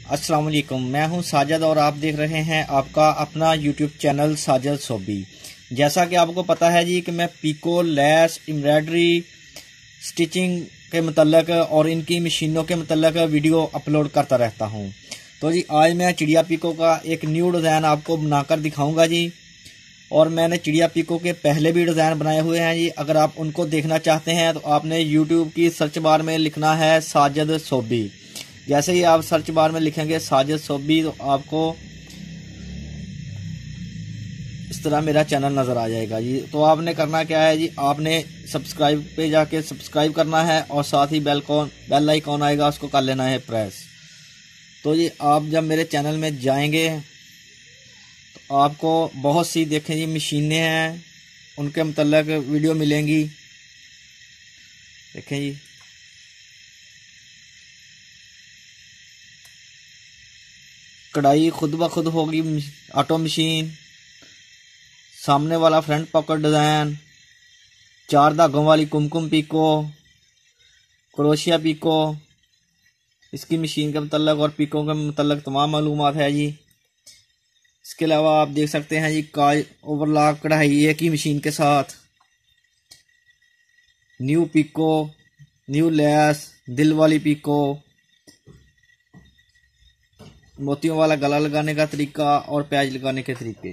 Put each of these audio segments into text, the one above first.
अस्सलाम वालेकुम, मैं हूं साजिद और आप देख रहे हैं आपका अपना यूट्यूब चैनल साजिद सोबी। जैसा कि आपको पता है जी कि मैं पीको, लैस, एम्ब्रॉयडरी, स्टिचिंग के मतलब और इनकी मशीनों के मतलब वीडियो अपलोड करता रहता हूं। तो जी आज मैं चिड़िया पीको का एक न्यू डिज़ाइन आपको बनाकर दिखाऊंगा जी। और मैंने चिड़िया पीको के पहले भी डिज़ाइन बनाए हुए हैं जी। अगर आप उनको देखना चाहते हैं तो आपने यूट्यूब की सर्च बार में लिखना है साजिद सोबी। जैसे ही आप सर्च बार में लिखेंगे साजिद सोबी तो आपको इस तरह मेरा चैनल नज़र आ जाएगा जी। तो आपने करना क्या है जी, आपने सब्सक्राइब पे जाके सब्सक्राइब करना है और साथ ही बेल आइकॉन आएगा, उसको कर लेना है प्रेस। तो जी आप जब मेरे चैनल में जाएंगे तो आपको बहुत सी देखें जी मशीनें हैं, उनके मतलब वीडियो मिलेंगी। देखें जी, कढ़ाई खुद ब खुद होगी, ऑटो मशीन, सामने वाला फ्रंट पॉकेट डिज़ाइन, 4 धागों वाली कुमकुम पीको, क्रोशिया पीको, इसकी मशीन के मतलब और पीको के मतलब तमाम मालूमात है जी। इसके अलावा आप देख सकते हैं जी काज ओवरलॉक कढ़ाई एक ही मशीन के साथ, न्यू पीको, न्यू लैस, दिल वाली पीको, मोतियों वाला गला लगाने का तरीका और पैच लगाने के तरीके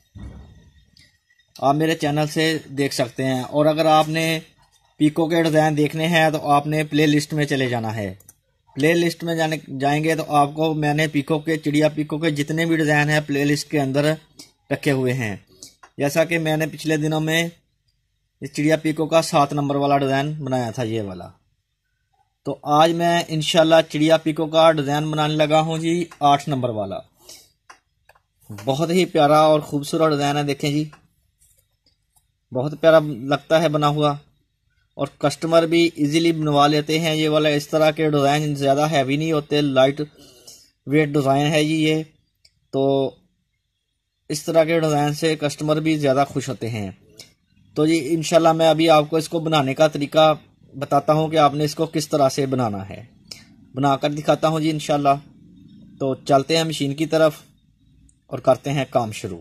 आप मेरे चैनल से देख सकते हैं। और अगर आपने पीको के डिज़ाइन देखने हैं तो आपने प्ले लिस्ट में चले जाना है। प्ले लिस्ट में जाएंगे तो आपको मैंने पीको के, चिड़िया पीको के जितने भी डिज़ाइन हैं प्ले लिस्ट के अंदर रखे हुए हैं। जैसा कि मैंने पिछले दिनों में इस चिड़िया पीको का 7 नंबर वाला डिज़ाइन बनाया था, ये वाला। तो आज मैं इंशाल्लाह चिड़िया पीको का डिज़ाइन बनाने लगा हूँ जी 8 नंबर वाला। बहुत ही प्यारा और ख़ूबसूरत डिज़ाइन है, देखें जी, बहुत प्यारा लगता है बना हुआ। और कस्टमर भी इजीली बनवा लेते हैं ये वाला। इस तरह के डिज़ाइन ज़्यादा हैवी नहीं होते, लाइट वेट डिज़ाइन है जी ये। तो इस तरह के डिज़ाइन से कस्टमर भी ज़्यादा खुश होते हैं। तो जी इंशाल्लाह मैं अभी आपको इसको बनाने का तरीका बताता हूँ कि आपने इसको किस तरह से बनाना है, बनाकर दिखाता हूँ जी इंशाल्लाह। तो चलते हैं मशीन की तरफ और करते हैं काम शुरू।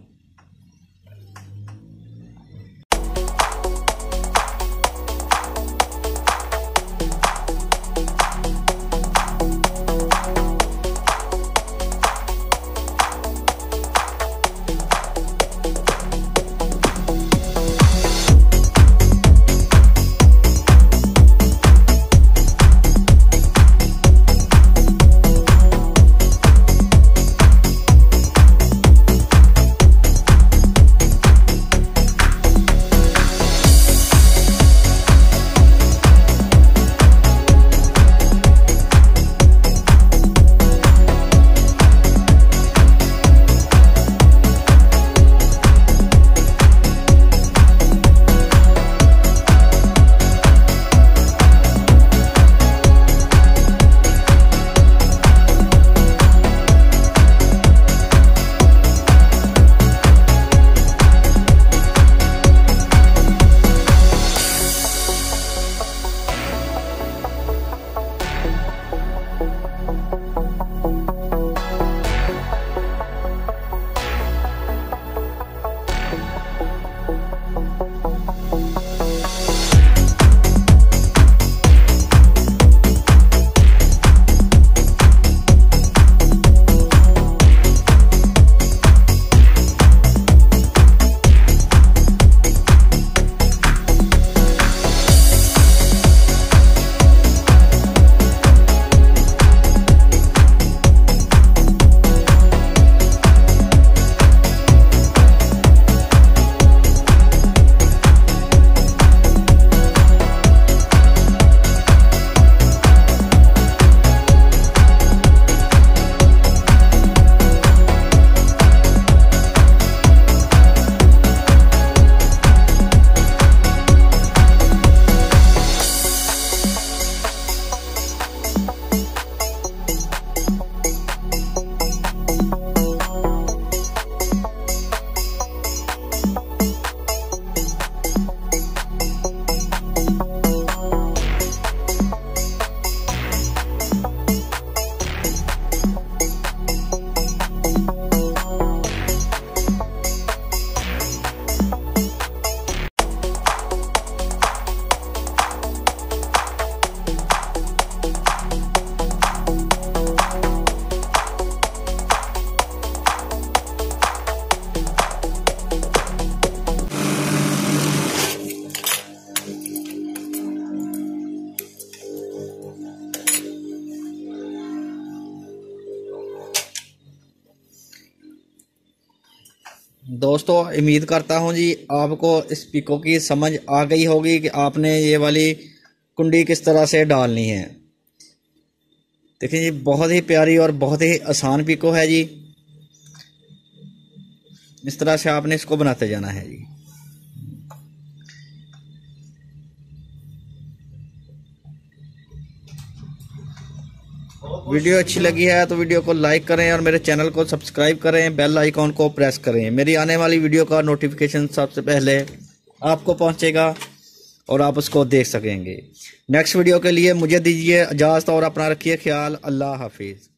दोस्तों उम्मीद करता हूं जी आपको इस पिको की समझ आ गई होगी कि आपने ये वाली कुंडी किस तरह से डालनी है। देखिए जी बहुत ही प्यारी और बहुत ही आसान पिको है जी। इस तरह से आपने इसको बनाते जाना है जी। वीडियो अच्छी लगी है तो वीडियो को लाइक करें और मेरे चैनल को सब्सक्राइब करें, बेल आइकॉन को प्रेस करें। मेरी आने वाली वीडियो का नोटिफिकेशन सबसे पहले आपको पहुंचेगा और आप उसको देख सकेंगे। नेक्स्ट वीडियो के लिए मुझे दीजिए इजाज़त और अपना रखिए ख्याल। अल्लाह हाफिज़।